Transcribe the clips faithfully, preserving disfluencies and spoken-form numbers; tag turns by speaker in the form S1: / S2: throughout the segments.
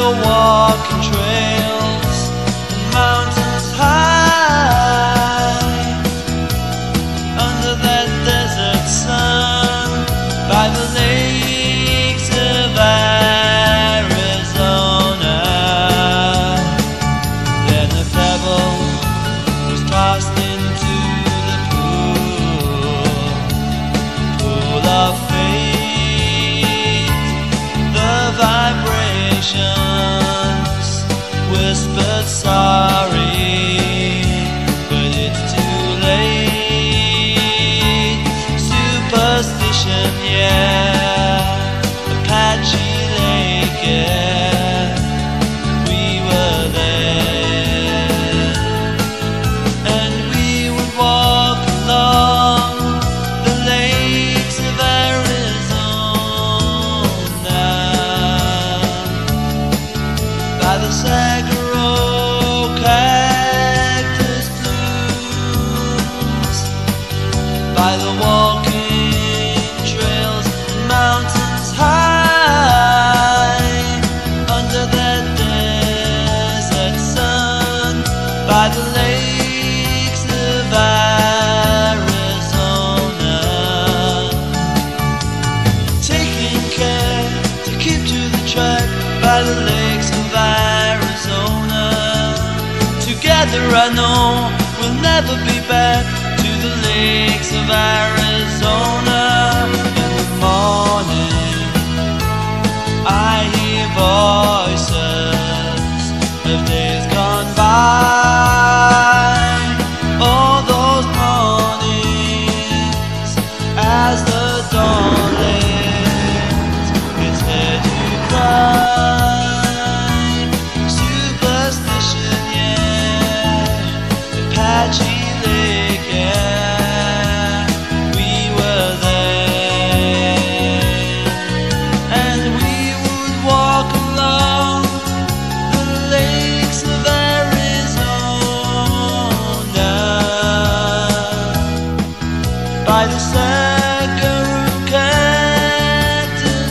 S1: the walking trails and mountains high, under that desert sun, by the lakes of Arizona. Then a pebble was tossed into the pool, pool of fate. The vibrations whispered sorry, but it's too late. Superstition, yeah, Apache Lake, yeah, we were there. And we would walk along the lakes of Arizona, by the Sagaro cactus blooms, by the walking trails and mountains high, under that desert sun, by the lakes of Arizona. Taking care to keep to the track, by the lakes of Arizona. Together I know we'll never be back to the lakes of Arizona. In the morning I hear voices of days gone by, all those mornings as the dawn lifts its head to cry. Superstition, yeah, Apache Lake, yeah, we were there. And we would walk along the lakes of Arizona, by the Sagaro cactus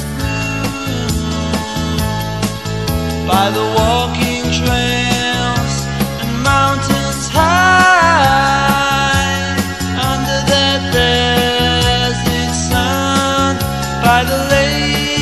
S1: bloom, by the walking trails and mountains high, under that desert sun, by the lake